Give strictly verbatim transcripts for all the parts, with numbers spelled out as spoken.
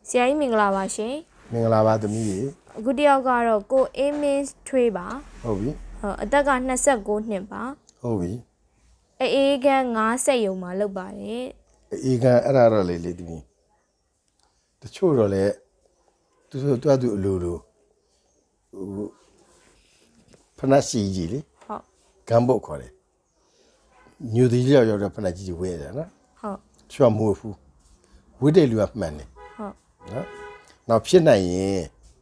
ဆရာကြီးမင်္ဂလာပါရှင်မင်္ဂလာပါသမီးကြီးအခုတယောက်ကတော့ကိုအေးမင်းထွေးပါဟုတ်ပြီဟုတ်အသက်ကနှစ်ဆယ့်ကိုးနှစ်ပါဟုတ်ပြီအေးကန်ငါးဆက်ယုံမှာလောက်ပါတယ်အေးကန်အဲ့ဒါတော့လေလေသမီးတချို့တော့လေသူတို့တွားသူအလိုလိုဟိုဖနက်စီကြီးလေဟုတ်ဂမ်ဘုတ်ခေါ်တယ်ညူတီရောက်ရောက်တော့ဖနက်ကြီးဝဲတယ်နော်ဟုတ်ချွတ်မိုးဖူးဝိတဲ့လူကမှန်တယ်ဟုတ်နော်နောက်ဖြစ်နိုင်ရင်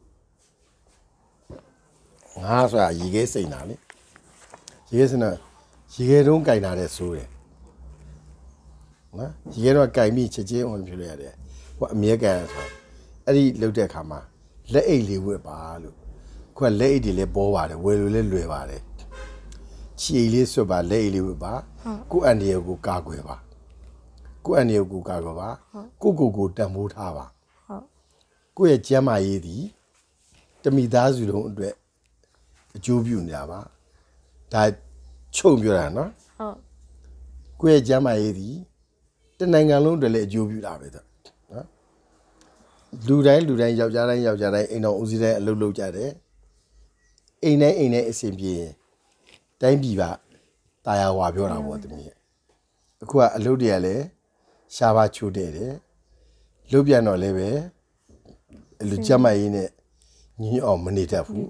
ငါဆိုတာရေခဲစိန်တာလေရေခဲစိန်တာရေခဲတုံးကြိုင်လာတဲ့ဆိုးတယ်နော်ရေခဲတော့ကြိုင်ပြီးချက်ချင်းဝင်ဖြစ်လို့ရတယ်ဟိုအမြဲကန်ဆိုအဲ့ဒီလှုပ်တဲ့အခါမှာလက်အိတ်လေးဝတ်ပါလို့ခုကလက်အိတ်တွေလည်းပေါ်ပါတယ်ဝယ်လို့လည်းလွယ်ပါတယ်ခြေလေးဆွတ်ပါလက်အိတ်လေးဝတ်ပါကိုယ့်အန်ဒီယကိုကာကွယ်ပါကိုယ့်အန်ဒီယကိုကာကွယ်ပါကိုကိုကိုတန်ဖိုးထားပါကိုယ့်ရဲ့ကျမ်းမာရေးသည်တမိသားစုလုံးအတွက်အကျိုးပြုနေတာပါဒါချုပ်ပြောတာနော်ဟုတ်ကိုယ့်ရဲ့ကျမ်းမာရေးသည်တနိုင်ငံလုံးအတွက်လည်းအကျိုးပြုတာပဲတော့နော်လူတိုင်းလူတိုင်းယောက်ျားတိုင်းယောက်ျားတိုင်းအိမ်တော်ဦးစီးတိုင်းအလုပ်လုပ်ကြတယ်အိမ်တိုင်းအိမ်တိုင်းအဆင်ပြေတိုင်းပြည်ပါတာယာဝါပြောတာပေါ့တမီးအခုကအလုပ်တွေကလည်းရှားပါချိုးတဲ့တယ်လုပ်ပြန်တော့လည်းပဲလူကြမ်းမရေးနဲ့ညင်းအောင်မနေတတ်ဘူး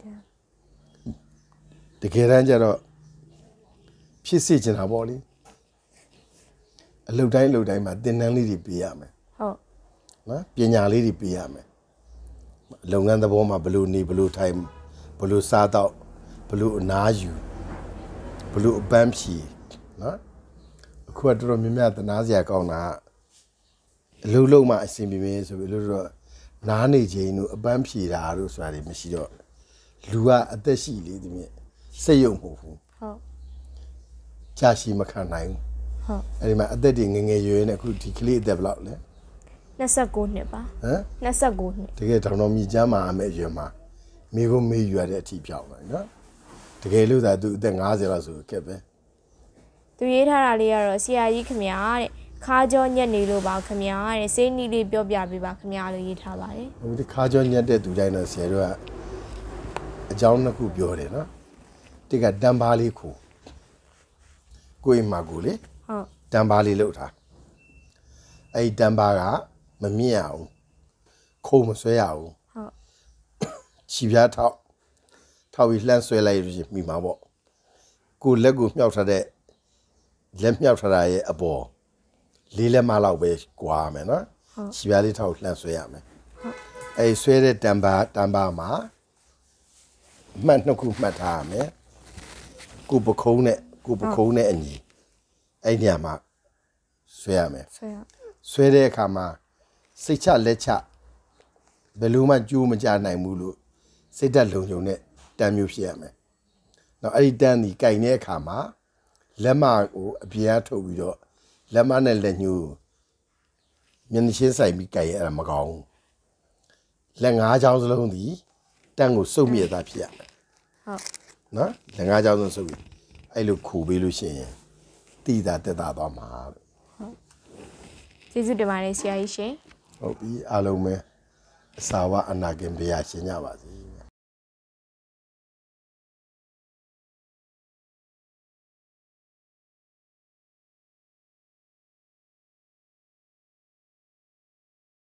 တကယ်တမ်းကျတော့ဖြစ်စေချင်တာပေါ့လေအလုပ်တိုင်းအလုပ်တိုင်းမှာသင်တန်းလေးတွေပေးရမယ်ဟုတ်နော်ပညာလေးတွေပေးရမယ်လုပ်ငန်းသဘောမှာဘယ်လိုနေဘယ်လိုထိုင်ဘယ်လိုစားတော့ဘယ်လိုအနားယူဘယ်လိုအပန်းဖြီနော်အခုကတော်တော်များများသနာစရာကောင်းတာအလုပ်လုံးမှာအဆင်ပြေမယ်ဆိုပြီးလို့တော့နားနေခြင်းတို့အပန်းဖြေတာတို့ဆိုတာတွေမရှိတော့လူကအသက်ရှိလေဒီမြဲစိတ်ယုံမဟုတ်ဘူးဟုတ်ကြာရှိမခံနိုင်ဘူးဟုတ်အဲ့ဒီမှာအသက်တွေငငယ်ရွယ်နေအခုဒီကလေးအသက်ဘယ်လောက်လဲနှစ်ဆယ့်ကိုးနှစ်ပါဟမ်နှစ်ဆယ့်ကိုးနှစ်တကယ်တောင်တော်မြည်ကျမ်းမှာအမေရွယ်မှာမိကိုမေးယူရတဲ့အထိပြောင်းတယ်နော်တကယ်လို့သာသူအသက်ငါးဆယ်လောက်ဆိုခဲ့ပဲသူရေးထားတာလေးကတော့ဆရာကြီးခမညာတဲ့ခါကြောညက်နေလို့ပါခမညာတဲ့စိတ်နီးလေးပြောပြပေးပါခမညာလို့ရေးထားပါတယ်ဟိုဒီခါကြောညက်တဲ့သူတိုင်းတော့ဆရာတို့ကအကြောင်းနှစ်ခုပြောတယ်နော်တိကတန်ပါလေးခုကိုယ်မှာကိုလေဟုတ်တန်ပါလေးလောက်ထားအဲ့ဒီတန်ပါကမမြင့်အောင်ခုံမဆွဲရအောင်ဟုတ်ခြိပြားထောက်ထောက်ပြီးလှမ်းဆွဲလိုက်လို့မိမှာပေါ့ကိုလက်ကိုမြှောက်ထားတဲ့လက်မြှောက်ထားတာရဲ့အပေါ်လေးလက်မလောက်ပဲကွာမယ်နော်ခြိပြားလေးထောက်လှမ်းဆွဲရမယ်အဲ့ဆွဲတဲ့တန်ပါတန်ပါမှာမှတ်နှစ်ခုမှတ်ထားရမယ်ကိုပခုံးနဲ့ကိုပခုံးနဲ့အညီအဲ့ညမှာဆွဲရမယ်ဆွဲရဆွဲတဲ့အခါမှာစိတ်ချလက်ချဘယ်လိုမှကြိုးမကြနိုင်ဘူးလို့စိတ်ဓာတ်လုံခြုံတဲ့တန်းမျိုးဖြစ်ရမယ်နောက်အဲ့ဒီတန်းဒီကြိုင်တဲ့အခါမှာလက်မကိုအပြင်းအထုတ်ပြီးတော့လက်မနဲ့လက်ညှိုးမျက်နှာချင်းဆိုင်ပြီးကြိုင်ရတာမကောင်းဘူးလက်ငါးချောင်းစလုံးဒီတန်းကိုစုပ်မြဲသားဖြစ်ရမယ်ဟုတ်နော်လက်ငါးချောင်းစလုံးစုပ်ပြီးအဲ့လိုခူပေးလို့ရှိရင်တိတာတက်တာသွားမှာလို့ဟုတ်ကျေးဇူးတင်ပါတယ်ဆရာကြီးရှင်ဟုတ်ပြီအားလုံးပဲအစာဝအနာကင်ပြရရှင်ကြပါစေ